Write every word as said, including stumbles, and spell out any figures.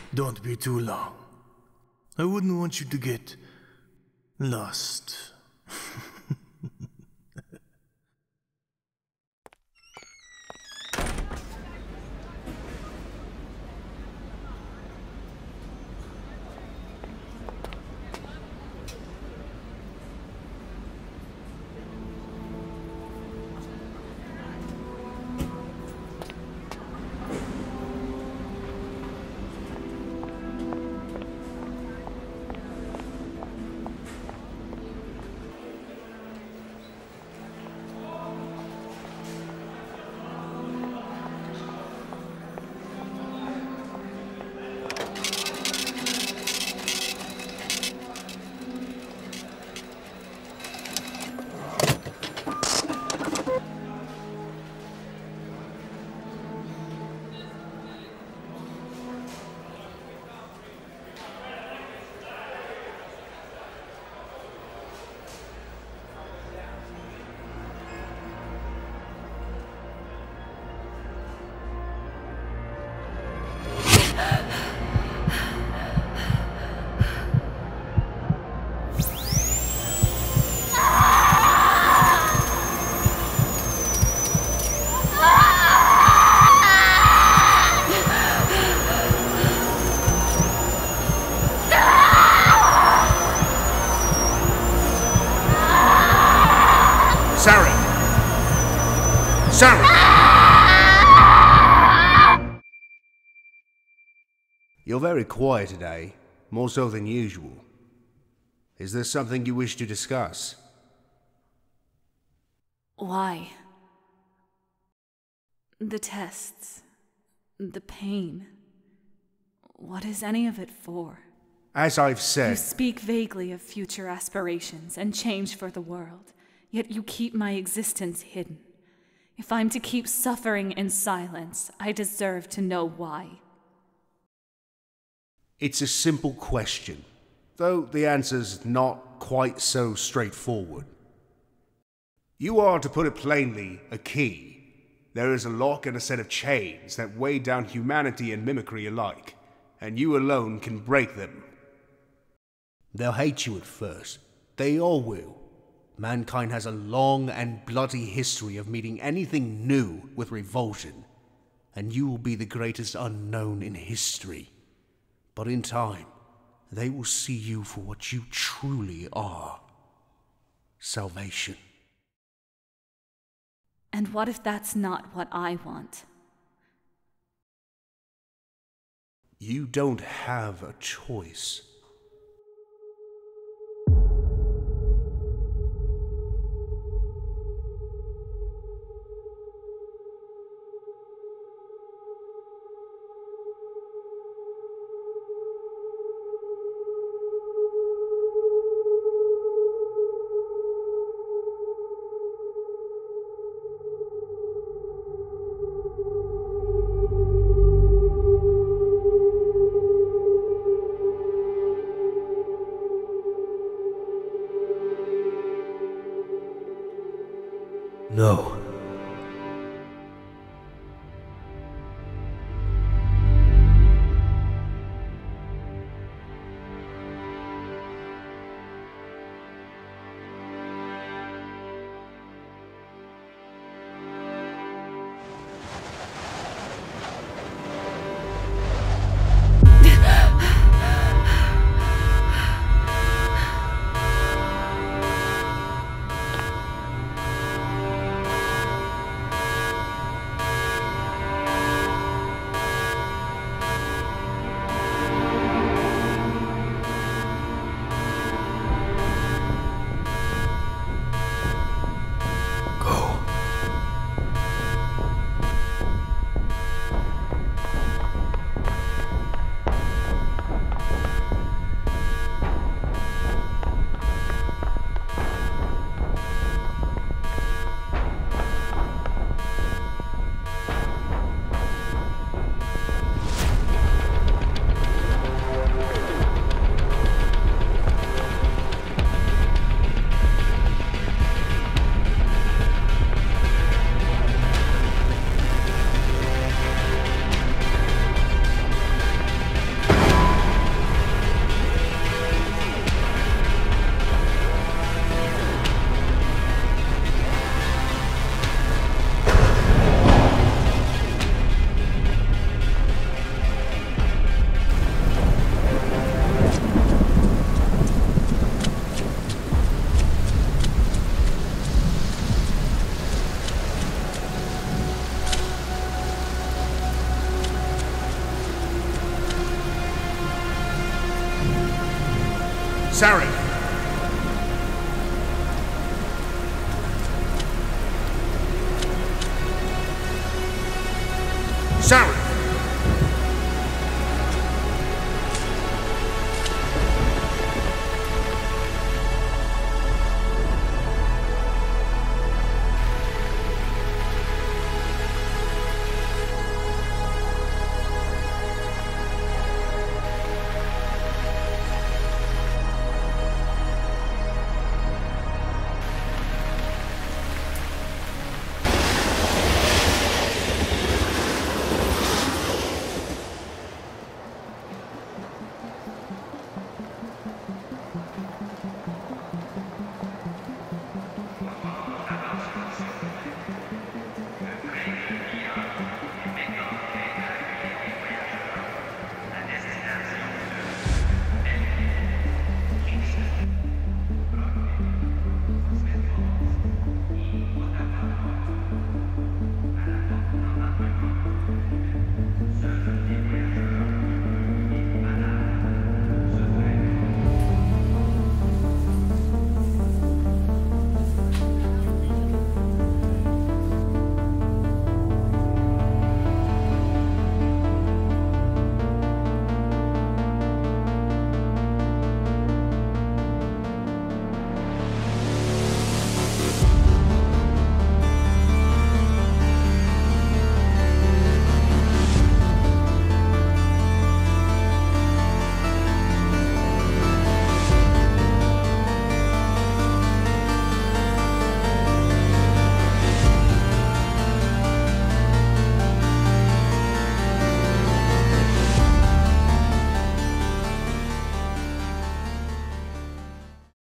Don't be too long. I wouldn't want you to get lost. Seraph! Seraph! You're very quiet today, more so than usual. Is there something you wish to discuss? Why? The tests. The pain. What is any of it for? As I've said... You speak vaguely of future aspirations and change for the world, yet you keep my existence hidden. If I'm to keep suffering in silence, I deserve to know why. It's a simple question, though the answer's not quite so straightforward. You are, to put it plainly, a key. There is a lock and a set of chains that weigh down humanity and mimicry alike, and you alone can break them. They'll hate you at first. They all will. Mankind has a long and bloody history of meeting anything new with revulsion, and you will be the greatest unknown in history. But in time, they will see you for what you truly are. Salvation. And what if that's not what I want? You don't have a choice. No. Seraph,